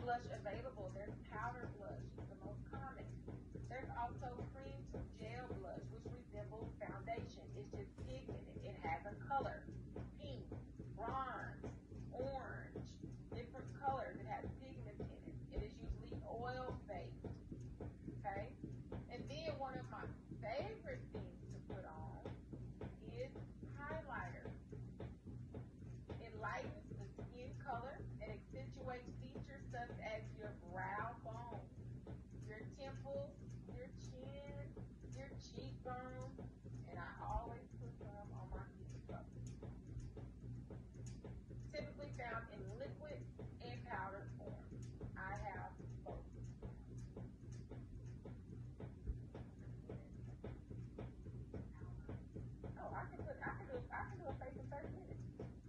blush available. There's powder blush, the most common. There's also cream to gel blush, which resembles foundation. It's just pigmented. It has a color, pink, bronze, orange, different colors. It has pigments in it. It is usually oil-based, okay? And then one of my favorite things to put on is highlighter. It lightens the skin color and accentuates features such as your brow bone, your temples, your chin, your cheekbones, and I always put some on my cheekbones. Typically found in liquid and powder form. I have both. Oh, I can do a face in 30 minutes.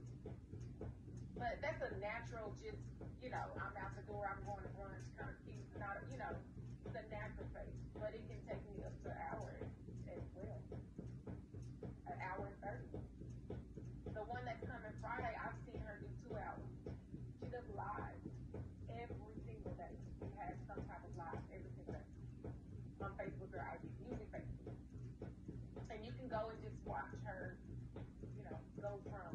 But that's a natural, just, I'm out the door, I'm going to brunch, kind of cute, not, it's a natural face. But it can take me up to an hour as well. An hour and 30. The one that's coming Friday, I've seen her do 2 hours. She does live every single day. She has some type of live every single day on Facebook or IG, usually Facebook. And you can go and just watch her, go from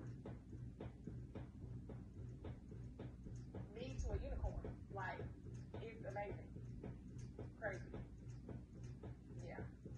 me to a unicorn. Like, it's amazing. Crazy. Yeah.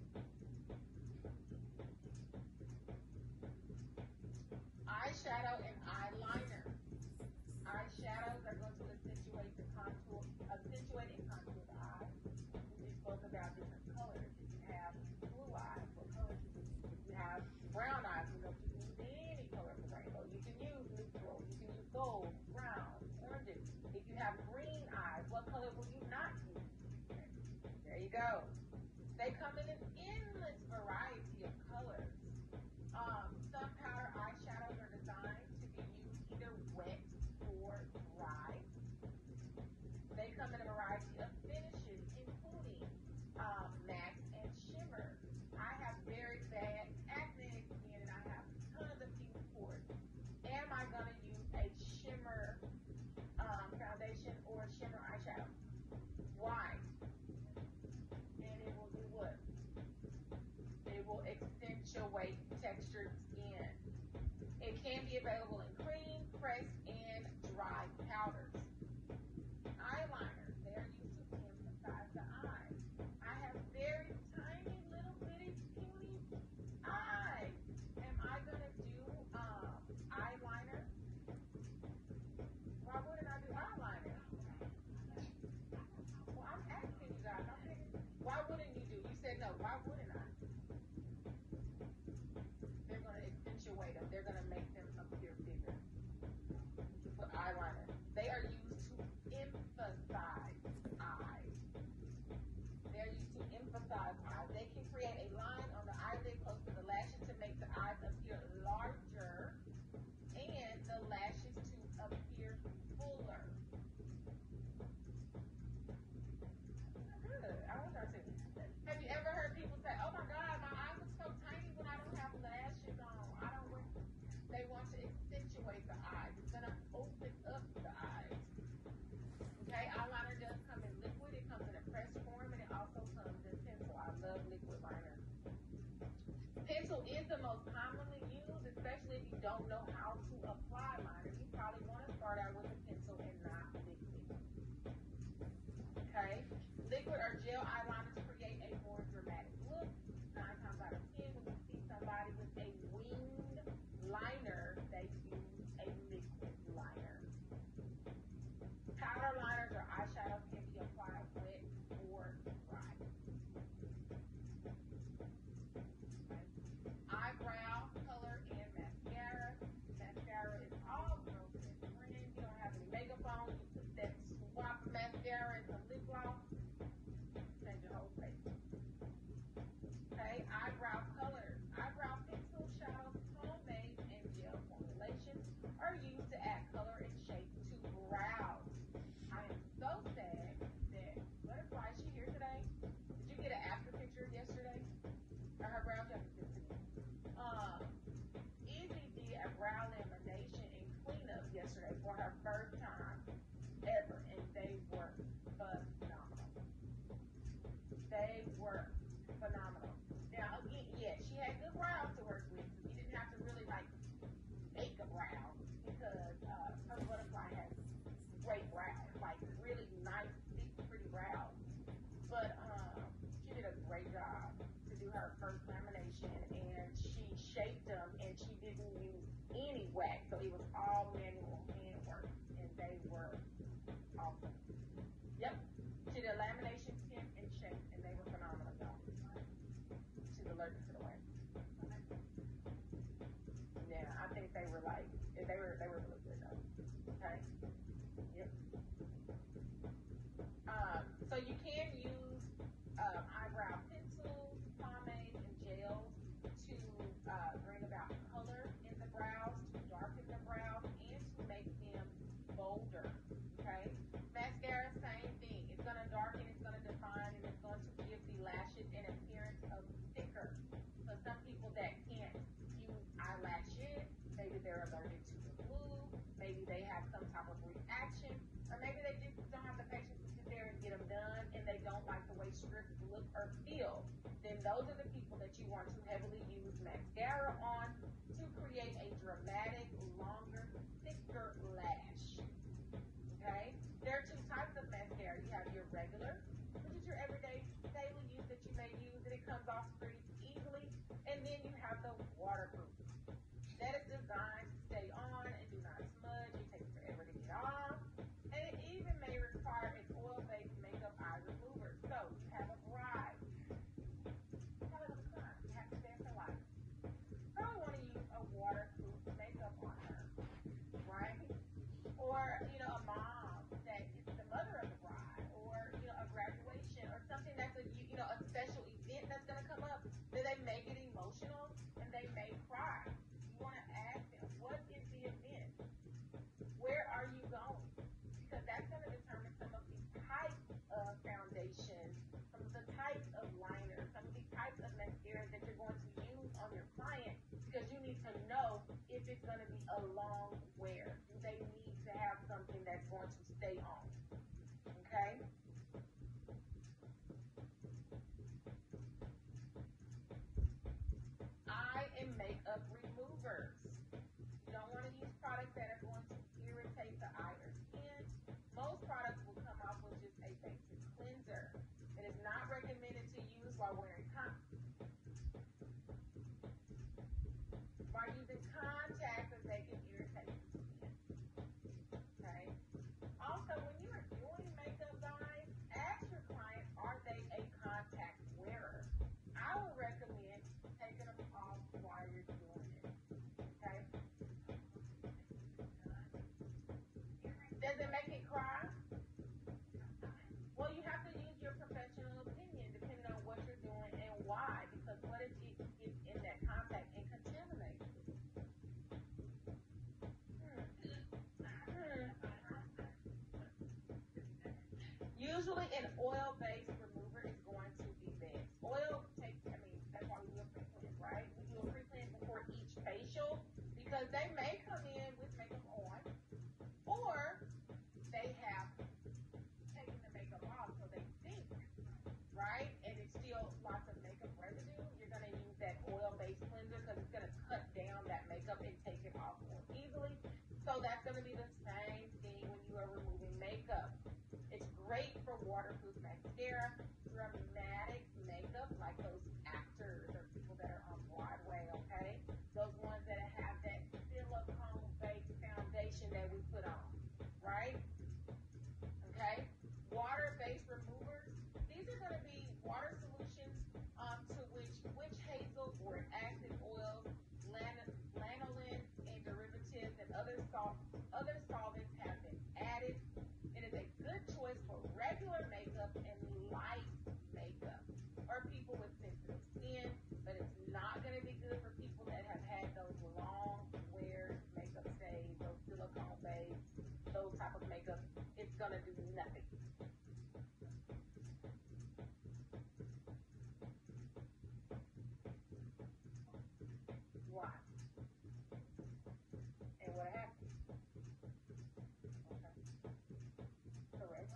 Eyeshadow and eyeliner. Eyeshadows are going to accentuate and contour the eye. We just spoke about different colors. If you have blue eyes, what color should you use? If you have brown eyes, you can use any color of the rainbow. You can use neutral. You can use gold, brown, oranges. If you have green eyes, what color will you not use? There you go. They come in an endless variety of colors. Some powder eyeshadows are designed to be used either wet or dry. They come in a variety of finishes, including matte and shimmer. I have very bad acne skin and I have tons of pink pores. Am I going to use a shimmer foundation or a shimmer eyeshadow? Why? And it will do what? It will accentuate textured skin. It can be available in cream, pressed, and dry powders. Eyeliner, they're used to emphasize the eye. I have very tiny little bitty puny eyes. Am I going to do eyeliner? Why wouldn't I do eyeliner? Well, I'm asking you guys. Why wouldn't you do? You said no. Why wouldn't I? They're going to accentuate them. They're going to make them appear bigger. Put eyeliner. They are used to emphasize eyes. They're used to emphasize eyes. They can create a line on the eyelid close to the lashes to make the eyes appear larger and the lashes to appear fuller. Good. I want y'all to. Have you ever heard people say, "Oh my God, my eyes look so tiny when I don't have lashes on. I don't wear." They want to accentuate the eyes. It's gonna open up the eyes. Okay, eyeliner does come in liquid. It comes in a pressed form, and it also comes in pencil. I love liquid liner. Pencil is the most commonly used, especially if you don't know how to apply liner. You probably want to start out with a pencil and not liquid. Okay, liquid or gel eyeliners create a more dramatic look. 9 times out of 10, when you see somebody with a winged liner, they use a liquid liner. Powder liners or eyeshadows can be applied wet or dry. Okay. Eyebrow color and mascara. Mascara is all girls' best friend. You don't have any makeup on. You put that swap mascara and some lip gloss. Change your whole those are the people that you want to heavily use mascara on to create a dramatic, longer, thicker lash. Okay? There are two types of mascara. You have your regular, which is your everyday daily use that you may use, and it comes off pretty easily. And then you have the waterproof. That is designed to stay on and do not smudge. It takes forever to get off. And it even may require an oil-based makeup eye remover. So you have a bride. Tell her to come. You have to stay for life. Probably want to use a waterproof makeup on her, right? Or, a mom that is the mother of the bride, or, a graduation, or something that's a special event that's going to come up, that they may get emotional and they may cry. You want to ask them, what is the event? Where are you going? Because that's going to determine some of the types of foundation, some of the types of liners, some of the types of mascara that you're going to use on your client, because you need to know if it's going to be a long wear. Do they need to have something that's going to stay on? Okay? Eye and makeup removers. You don't want to use products that are going to irritate the eye or skin. Most products will come off with just a basic cleanser. It is not recommended to use while wearing By using contacts, as they can irritate the skin. Okay? Also, when you are doing makeup, guys, ask your client, are they a contact wearer? I would recommend taking them off while you're doing it. Okay? Does it make it cry? Well, you have to use your professional opinion depending on what you're doing and why. Because what if it gets in that contact and contaminates it? Usually an oil-based remover is going to be best. Oil takes, that's why we do a pre-cleanse, right? We do a pre-cleanse before each facial because they may come in with makeup on, or they have taken the makeup off, so they think, right? And it's still lots of makeup residue. You're going to use that oil-based cleanser because it's going to cut down that makeup and take it off more easily. So that's going to be the same thing when you are removing makeup. It's great for waterproof mascara, dramatic makeup, like those actors or people that are on Broadway, okay? Those ones that have that silicone-based foundation that we put on, right? Okay? Water-based removers, these are going to be water solutions to which witch hazel or acid oils, lanolin, and derivatives and other solvents have been added. It is a good choice for regular makeup and light makeup, or people with sensitive skin, but it's not going to be good for people that have had those long wears, makeup stays, those silicone based, those type of makeup. It's going to do nothing. Why? And what happened? Okay. Correct.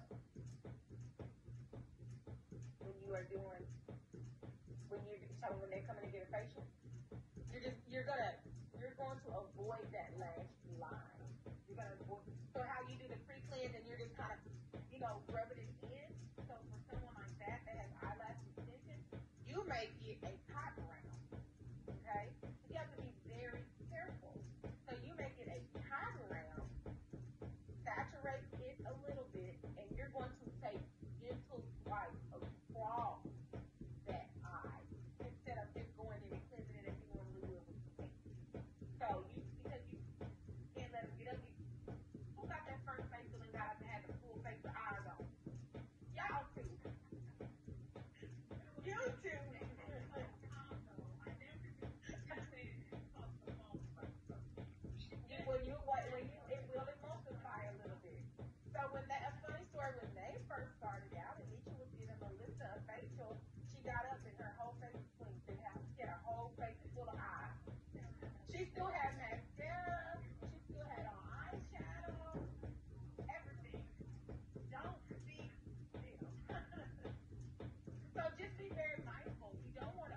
When you are doing, when they come in to get a facial, you're going to avoid that lash line. You're going to avoid. So how you do the pre-cleanse and you're just kind of, rubbing it in. So for someone like that has eyelash extension, you may get a cotton round. Okay? You have to be very careful. So you make it a cotton round, saturate it a little bit, and you're going to take gentle swipes across that eye instead of just going in and cleansing it as you normally would with the paint. So because you can't let them get up, who got that first facial and got up and had the full face of eyes on? Y'all too. You too. It will emulsify a little bit. So a funny story, when they first started out, and Nisha was giving Melissa a facial, she got up and her whole face was clean. She had her whole face full of eyes. She still had mascara, she still had on eyeshadow, everything. Don't be still. So just be very mindful. You don't want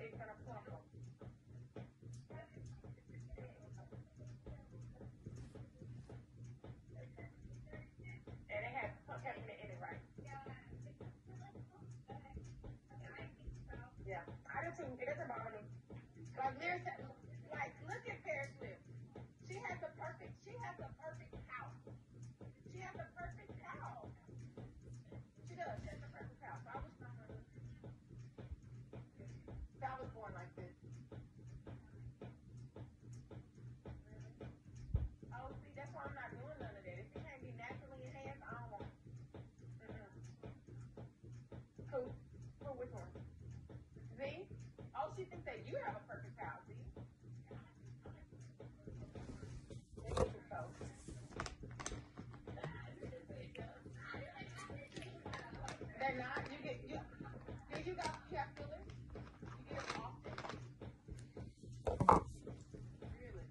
it's gonna crumble. And it has peppermint in it, right? Yeah, I do too. It doesn't bother me. Like Lyra said, like look at Paris Swift. She has the perfect house. She has the perfect house. She does. She has the perfect house. So I was born like this. Oh, see, that's why I'm not doing none of that. If it can't be naturally enhanced, I don't want. Mm-mm. Who? Who? Which one? Z? Oh, she thinks that you have a perfect house. Z? It is so. They're not. You get you. Do you have fillers? You get them often? Really?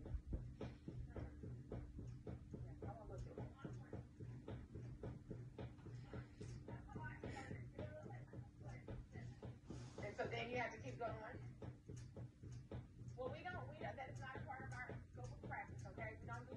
Yeah, I want to look at it. And so then you have to keep going. Well, that is not a part of our scope of practice, okay? We don't do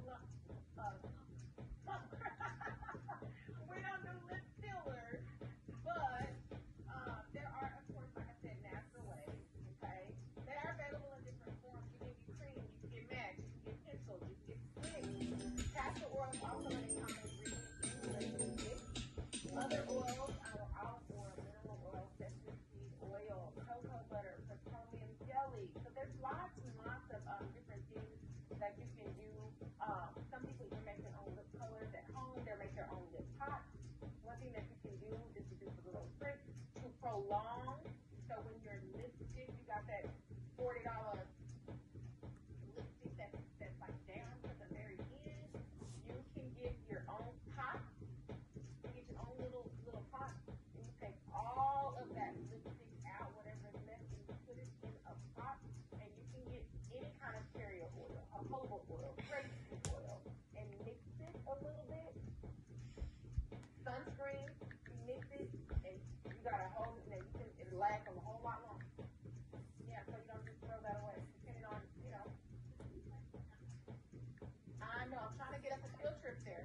we don't do lip fillers, but there are, of course, like I said, natural ways, okay? They are available in different forms. You can get cream, you can get matte, you can get pencils, you can get sticks. Castor oil is also an common ingredient in sticks. Other oils, our olive oil, mineral oil, sesame seed oil, cocoa butter, petroleum jelly. So there's lots and lots of different things that you can do. Some people even make their own lip colors at home. They make their own lip pots. One thing that you can do, just to do a little trick, to prolong. So when your lipstick, you got that $40 lipstick that's like down to the very end, you can get your own pot. You get your own little pot, and you take all of that lipstick out, whatever is left, and you put it in a pot, and you can get any kind of carrier oil, jojoba oil, grapeseed oil, and mix it a little bit. Sunscreen, you mix it, and you got a whole, it lasts a whole lot longer. Yeah, so you don't just throw that away, depending on, I know, I'm trying to get us a field trip there.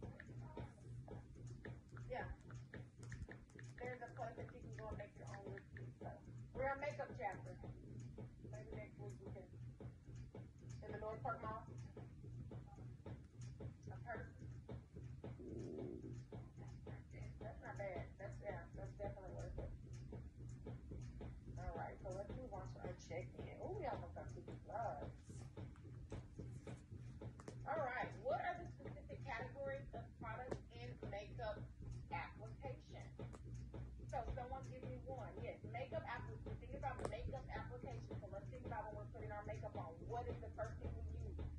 Yeah, there's a place that you can go and make your own lipstick. So we're a makeup chapter. Maybe next week we can, in the North Park Mall. A person. That's not bad. That's definitely worth it. All right, so let's move on to our check-in. Oh, we almost got 50 plus. All right, what are the specific categories of products in makeup application? So someone give me one. Yes, makeup application. Think about makeup application. So let's think about when we're putting our makeup on. What is the first thing we use?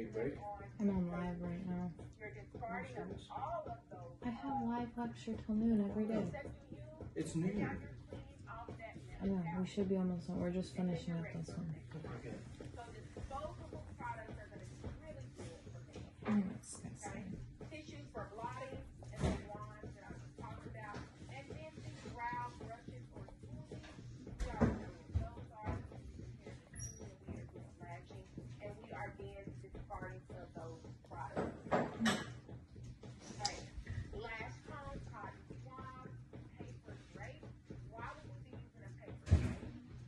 take a break? I'm on live right now. You're discarding of all of those. I have live lecture till noon every day. That you use, It's and now new. you're cleaning off that I know, we should be almost done. We're just finishing up this one. Okay. So disposable products are going to be really good for me. Oh, that's disgusting. Tissues for blotting and the wands that I was talking about. And then these brow brushes or smoothies, we are doing. Those are we are doing latching, and we are then discarding of those products. Okay. Last home, cotton swab, paper drape. Why would we be using a paper drape?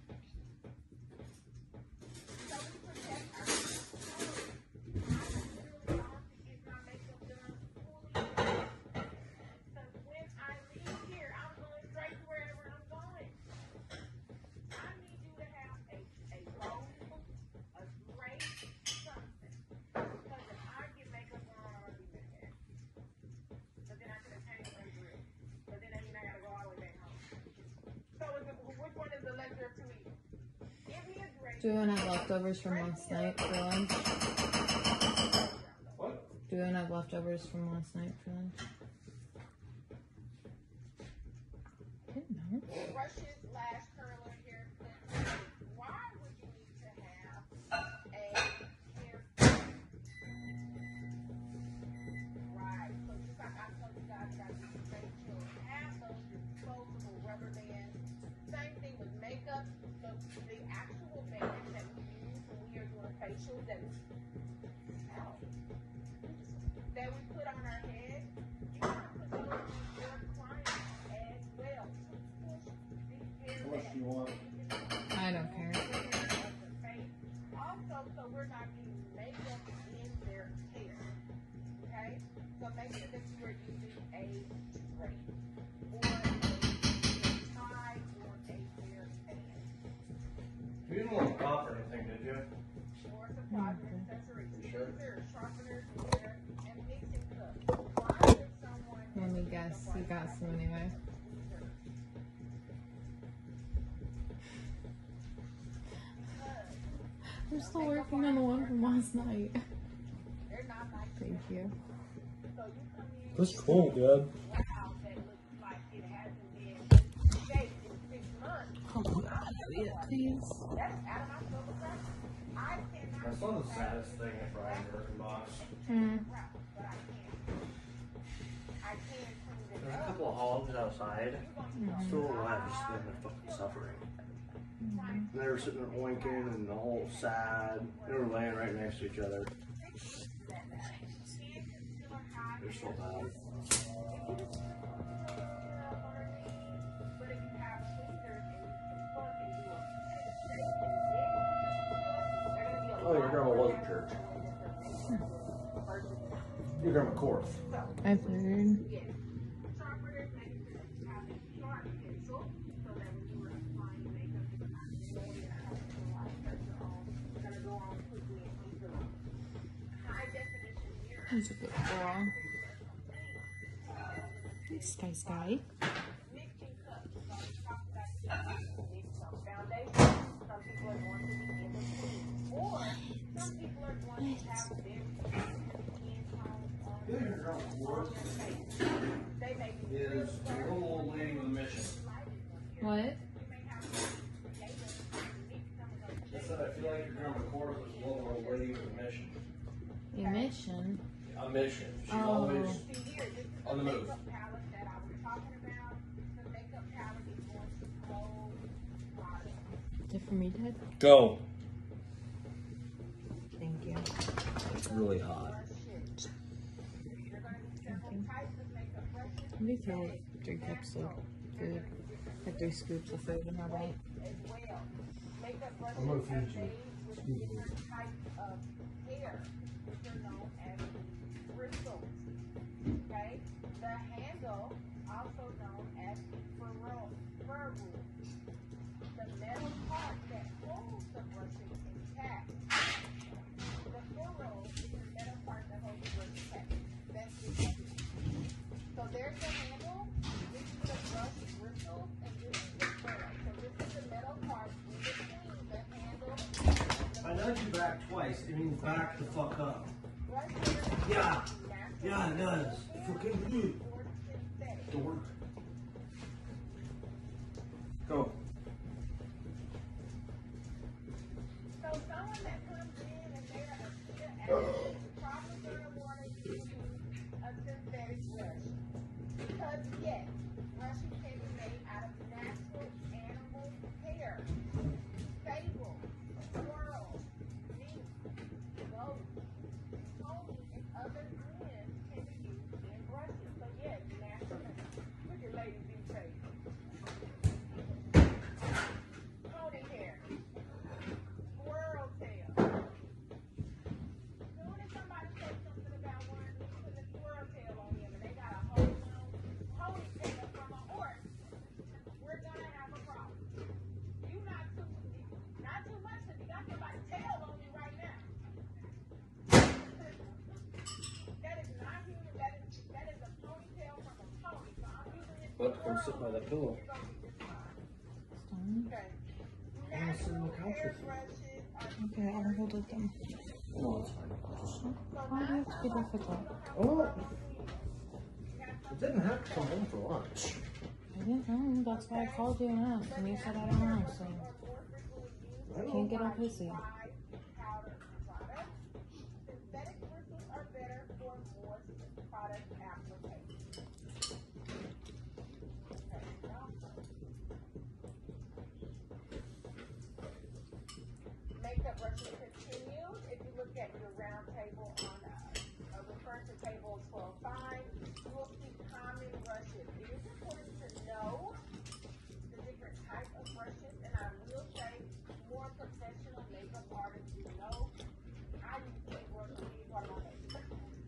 So we protect our coloring. I literally often get my makeup done fully. Because when I leave here, I'm going straight to wherever I'm going. I need you to have a roll, a drape, something. Because if I get makeup on, I'm going to be mad. But then I could have changed my drip. But then I mean I got to go all the way back home. So which one is the lesser of two evils? Give me a drape. Do you want to have leftovers from last night for lunch? What? Do you want to have leftovers from last night for lunch? I didn't know. Brushes, lash curler, hair clip. Why would you need to have a hair clip? Right. So just like I told you guys about these facial, have those disposable rubber bands. Same thing with makeup. So the actual bands that we use when we are doing facials that we put on our head, you want to put those on your client as well to push the hair How much back. do you want? I don't care. Also, so we're not getting makeup in their hair. Okay? So make sure that you are using a drape or a tie or a hair band You didn't want to cough or anything, did you? or supplies or accessories. You sure? Scissors, sharpeners, mirror, and mixing cups. Why would someone Let me guess. You got some anyway. I'm still working on the one from last night. They're not nice. Thank you. So you come in. That's cool, Dad. Wow, that looks like it hasn't been shaped in 6 months. Please. That's out of my silver cup. I cannot. That's not the saddest thing at Brian Birkenbox. Hmm. But I can clean There's it a up. couple of hogs outside, still alive, just sitting there fucking suffering. And they were sitting there oinking and all sad. They were laying right next to each other. They're so bad. But if you have scissors and you can fuck and do a Oh, your grandma was in church. Your grandma Korth. I figured. Yes. Sharpeners make sure that you have a sharp pencil so that when you are applying makeup, it's not really a lot of pressure on. It's going to go on quickly and easily. High definition mirror. That's a good girl. Thanks, guy. Mixing cups. So we talked about this. Some foundation. Some people are going to be in between. Or some people are going to have very skin tone on their face. They may be Is the little old lady with a mission. What? You may have to create a mix some of those Just that I feel like your grandma Korth was a little old lady with a mission. Emission. A mission. She's Oh. always See here, this is on the the move. makeup palette that I was talking about. The makeup palette is going to hold product. Is it for me, Dad? Go. Thank you. It's really hot. You're going to need several types of makeup brushes Let me throw 3 cups of food. Like 3 scoops of food in her bag. as well. Makeup brushes I'm gonna are feed you. made with different types of hair, which are known as bristles. Okay? The handle, also known as fur rule. The metal part that holds the brushes intact. The furrow is the metal part that holds the brush intact. That's it. So there's the handle, this is the brush bristle, and this is the furrow. So this is the metal part in between the handle and the I nudged you back twice. screen back the fuck up. Brush hair Yeah. natural Yeah, it does. Fucking good. or synthetic. Dork. Go. So someone that comes in and they're probably gonna want to use a synthetic brush. Because yes, brushes can be made out of natural animal hair. Sable, squirrel, mink, goat, pony, and other blends can be used in brushes. So yes, natural. Look at Lady B face. Pony hair. Squirrel tail. Soon as somebody says something about one of these, put a squirrel tail on him and they got a whole ponytail from a horse, we're gonna have a problem. You not too much because you got somebody's tail on you right now. That is not human. That is a ponytail from a pony. So I'm using this. But come sit by that pillow. You're gonna be just fine. Stone. Okay. I'm gonna sit on the couch Hair with you. brushes are Okay, I'll hold it then. No, it's fine. Just, Why do you have to be difficult? oh, it didn't have to come home for lunch. I didn't know. That's why I called you and asked. And you said I don't know, so I know. can't get all pissy. powder products. Synthetic bristles are better for more product application. Makeup brushes continued. If you look at your round table on reference to table 12.5, you will see common brushes. It is important to know the different types of brushes, and I will say more professional makeup artists you know. I use paintbrush to be part of my makeup.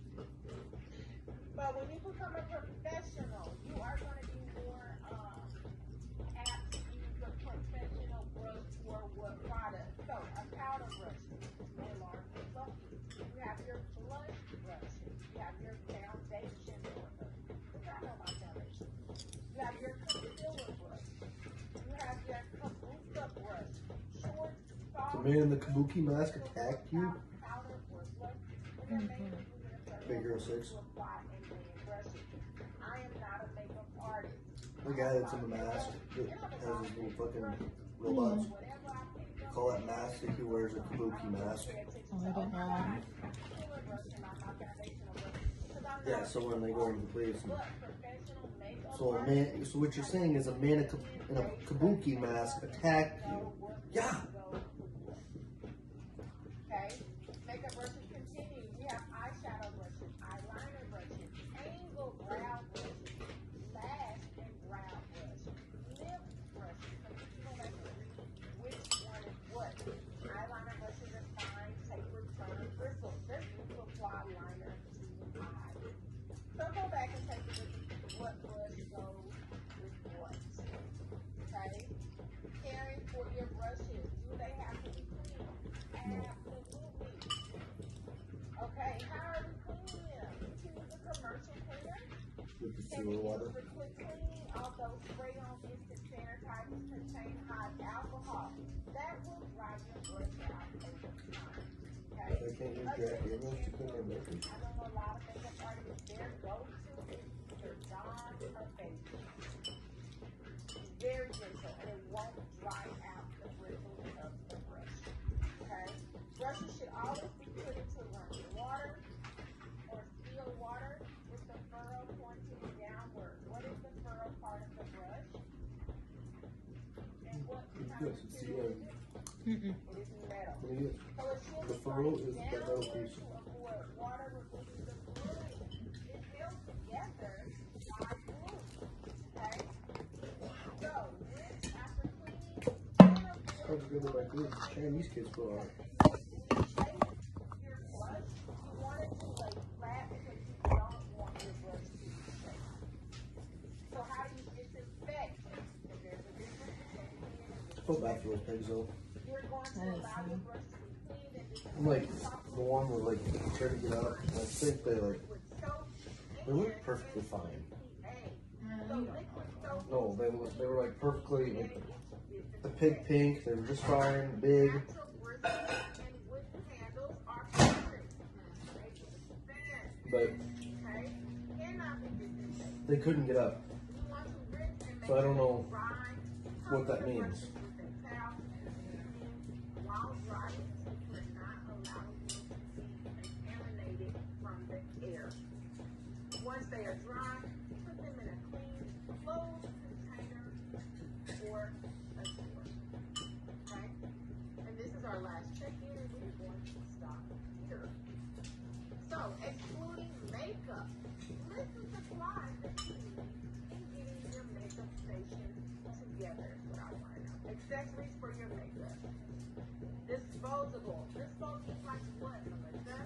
But when you become a professional, you are going to be more apt to use a professional brush for what product. So a powder brush, they large and fluffy. You have your blush brushes. You have your foundation brush. I know my foundation. You have your concealer brush. You have your kabuka brush. Short, soft. The man in the kabuki mask attacked you? Powder or blush. And then maybe you get a certain Big Girl 6. to apply and then brush it. I am not a makeup artist. The guy that's in the mask that has his little fucking robots. Whatever I pick up, Call that mask if he wears a kabuki mask. Oh, I didn't know that. concealer brush and my foundational brush. Because I'm Yeah, not so when they go into the police. a professional makeup So a man, so what you're saying is a man in a kabuki mask attacked you. Yeah. Okay? Makeup brushes continue. We have eyeshadow brushes, eyeliner brushes, angle brow brushes, lash and brow brush, lip brushes. So you know that which one is what. Eyeliner brushes are fine, tapered, turned, bristles. They're used to apply liner to the eye. So go back and take a look at what brush goes with what. Okay? Caring for your brushes. Do they have to be clean? Absolutely. Okay, how are we cleaning them? You can use a commercial cleaner. With the Can sewer be water. used for quick cleaning, although spray-on instant sanitizers contain high alcohol. That will dry your brush out over time. Okay? They can't use Jack Daniels to clean their brushes. I don't know a lot of makeup artists, their go-to is either Dawn or Baby. Very gentle, and it won't dry out the bristles of the brush. Okay? Brushes should always be put into running water or still water with the furrow pointing downward. What is the furrow part of the brush? And what kind Yes, of it's material is it? Mm-mm. It is metal. What do you- So it should The be furrow pointing is the metal downward piece. to avoid water removing the glue. It's held together by glue. Okay? So, rinse after cleaning. Then How'd you go back there? Chinese kids go out. your brush, you want it to lay flat because you don't want your brush to be straight. So how do you disinfect? Because there's a difference between cleaning and Go back to those pigs though. you're going to That is allow your funny. brush to be cleaned and disinfected I'm like the one where like try to get out. And I think they like with soap they look perfectly fine. and so liquid soap No, they were like perfectly like, the pig pink. They were just fine, big. natural bristles and wooden handles are but Okay? Cannot be disinfected. they couldn't get up. You want to rinse and make So I don't sure know it's dry. what that Cover the means. brushes with a towel. While drying, you cannot allow them to be contaminated from the air. Once they are dry, put them in a clean, closed container or a drawer. Okay? And this is our last check-in, and we're going to stop here. So, excluding makeup, list the supplies that you need in getting your makeup station together. Is what I want to know. Accessories for your makeup. Disposable. Disposable like what, Melissa?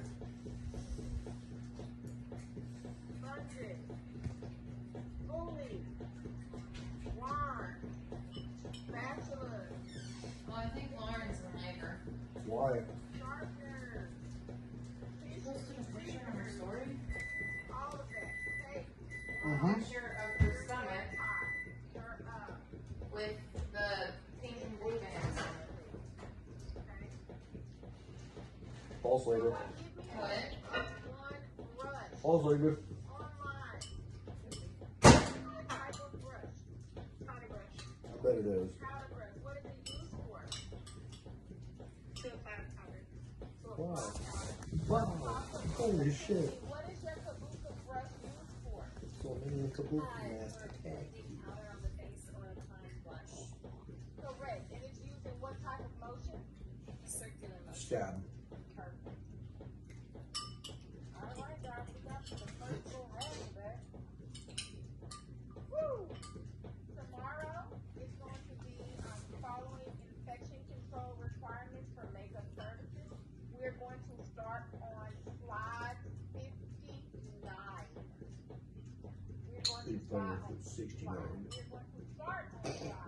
Sponges. Spoolie. Wand. Spatulas. Well, I think Lauren's the maker. Why? Sharpeners. You posted a picture on her story? All of that. Tape. Mm-hmm. Picture of her stomach Your, with the pink and blue bands on it. okay. False labor. Give me What? one brush. False labor. Online. Give me a type of brush. Powder brush. I bet it is. Powder brush. What is it used for? To apply powder. To Why? apply powder. Wow. Holy shit. What is your kabuka brush used for? So many kabuki master tag. Powder on the face or applying blush. Correct. And it's used in what type of motion? Circular motion. Stab. Perfect. All right, guys. We got to the first little round of that. Woo! Tomorrow is going to be following infection control requirements for makeup services. We're going to start on slide 59. We're going to Big start finger on for 69. We're going to start on slide